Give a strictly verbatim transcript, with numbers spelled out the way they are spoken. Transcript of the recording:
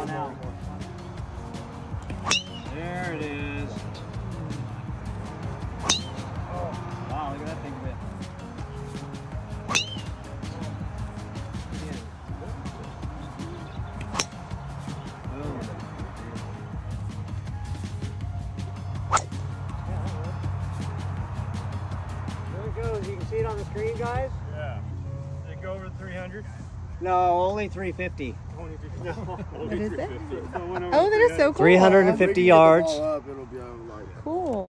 on out. There it is. Oh, wow, look at that thing rip. There it goes. You can see it on the screen, guys? Yeah. Did it go over three hundred? No, only three fifty. Only three fifty. No, What is it? Oh, that is so cool. three hundred fifty yards. Cool.